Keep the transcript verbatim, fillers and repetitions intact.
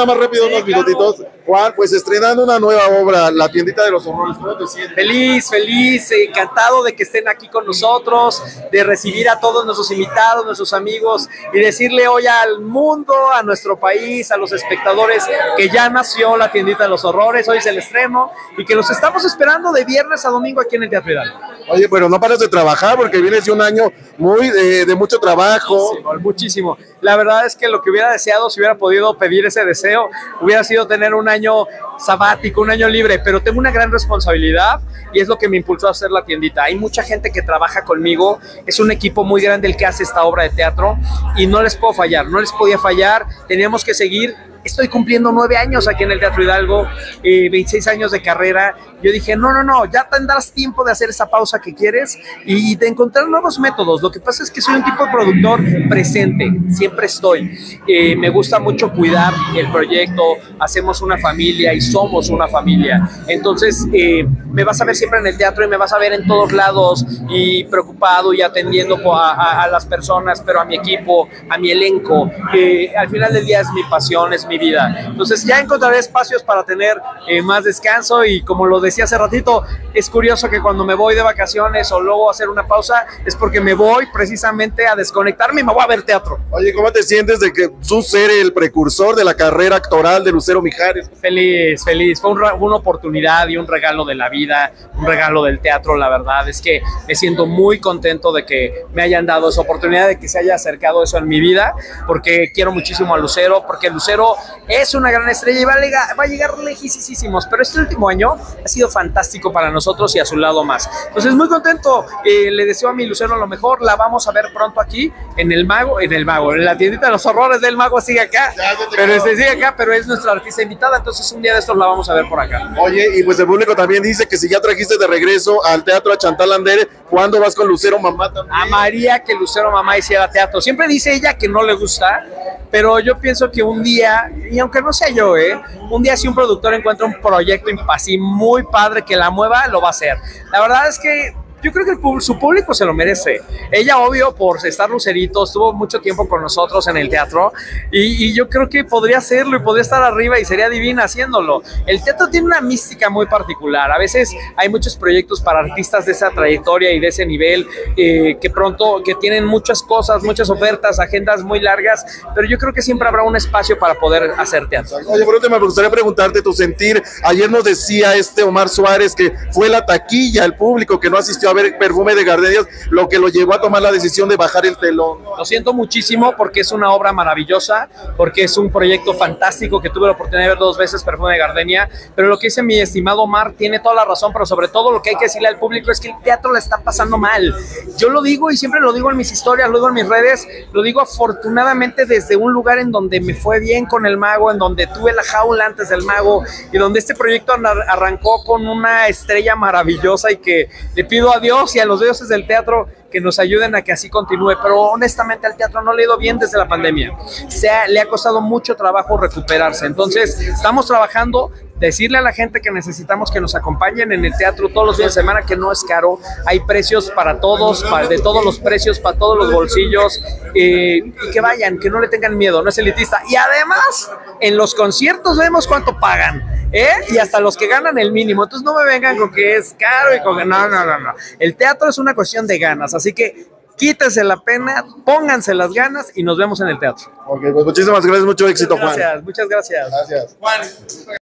nada más rápido, sí, unos claro. minutitos. Juan, pues estrenando una nueva obra, La Tiendita de los Horrores, ¿cómo te sientes? Feliz, feliz, encantado de que estén aquí con nosotros, de recibir a todos nuestros invitados, nuestros amigos y decirle hoy al mundo, a nuestro país, a los espectadores que ya nació La Tiendita de los Horrores, hoy es el estreno y que los estamos esperando de viernes a domingo aquí en el Teatro Hidalgo. Oye, pero no paras de trabajar porque vienes de un año muy de, de mucho trabajo. Muchísimo, muchísimo. La verdad es que lo que hubiera deseado, si hubiera podido pedir ese deseo, hubiera sido tener un año sabático, un año libre, pero tengo una gran responsabilidad y es lo que me impulsó a hacer La Tiendita. Hay mucha gente que trabaja conmigo, es un equipo muy grande el que hace esta obra de teatro y no les puedo fallar, no les podía fallar, teníamos que seguir. Estoy cumpliendo nueve años aquí en el Teatro Hidalgo, eh, veintiséis años de carrera. Yo dije, no, no, no, ya tendrás tiempo de hacer esa pausa que quieres y de encontrar nuevos métodos. Lo que pasa es que soy un tipo de productor presente, siempre estoy. Eh, me gusta mucho cuidar el proyecto, hacemos una familia y somos una familia. Entonces, eh, me vas a ver siempre en el teatro y me vas a ver en todos lados y preocupado y atendiendo a, a, a las personas, pero a mi equipo, a mi elenco. Eh, al final del día es mi pasión, es mi vida. Entonces ya encontraré espacios para tener eh, más descanso y como lo decía hace ratito, es curioso que cuando me voy de vacaciones o luego a hacer una pausa es porque me voy precisamente a desconectarme y me voy a ver teatro. Oye, ¿cómo te sientes de que tú ser el precursor de la carrera actoral de Lucero Mijares? Feliz, feliz. Fue un, una oportunidad y un regalo de la vida, un regalo del teatro. La verdad es que me siento muy contento de que me hayan dado esa oportunidad, de que se haya acercado eso en mi vida, porque quiero muchísimo a Lucero, porque Lucero es una gran estrella y va a llegar, va a llegar lejísimos, pero este último año ha sido fantástico para nosotros y a su lado más. Entonces muy contento, eh, le deseo a mi Lucero lo mejor, la vamos a ver pronto aquí en el Mago, en el Mago, en la Tiendita de los Horrores del Mago sigue acá, pero se sigue acá, pero es nuestra artista invitada, entonces un día de estos la vamos a ver por acá. Oye, y pues el público también dice que si ya trajiste de regreso al teatro a Chantal Andere, ¿cuándo vas con Lucero Mamá también? Amaría que Lucero Mamá hiciera teatro, siempre dice ella que no le gusta, pero yo pienso que un día, y aunque no sea yo, ¿eh? un día si un productor encuentra un proyecto así muy padre que la mueva, lo va a hacer. La verdad es que yo creo que el, su público se lo merece. Ella, obvio, por estar Lucerito, estuvo mucho tiempo con nosotros en el teatro y, y yo creo que podría hacerlo y podría estar arriba y sería divina haciéndolo. El teatro tiene una mística muy particular. A veces hay muchos proyectos para artistas de esa trayectoria y de ese nivel eh, que pronto, que tienen muchas cosas, muchas ofertas, agendas muy largas, pero yo creo que siempre habrá un espacio para poder hacer teatro. Oye, por último, me gustaría preguntarte tu sentir. Ayer nos decía este Omar Suárez que fue la taquilla, el público que no asistió a ver Perfume de Gardenias, lo que lo llevó a tomar la decisión de bajar el telón. Lo siento muchísimo porque es una obra maravillosa, porque es un proyecto fantástico que tuve la oportunidad de ver dos veces, Perfume de Gardenia, pero lo que dice mi estimado Omar tiene toda la razón, pero sobre todo lo que hay que decirle al público es que el teatro la está pasando mal. Yo lo digo y siempre lo digo en mis historias, lo digo en mis redes, lo digo afortunadamente desde un lugar en donde me fue bien con el Mago, en donde tuve la jaula antes del Mago y donde este proyecto arrancó con una estrella maravillosa y que le pido a Dios y a los dioses del teatro que nos ayuden a que así continúe, pero honestamente al teatro no le ha ido bien desde la pandemia, se ha, le ha costado mucho trabajo recuperarse, entonces estamos trabajando, decirle a la gente que necesitamos que nos acompañen en el teatro todos los días de semana, que no es caro, hay precios para todos, para, de todos los precios, para todos los bolsillos, eh, y que vayan, que no le tengan miedo, no es elitista, y además en los conciertos vemos cuánto pagan, ¿eh? Y hasta los que ganan el mínimo, entonces no me vengan con que es caro y con que no, no, no, no, el teatro es una cuestión de ganas, así que quítense la pena, pónganse las ganas y nos vemos en el teatro. Ok, pues muchísimas gracias, mucho éxito, Juan. Gracias, muchas gracias. Gracias. Juan.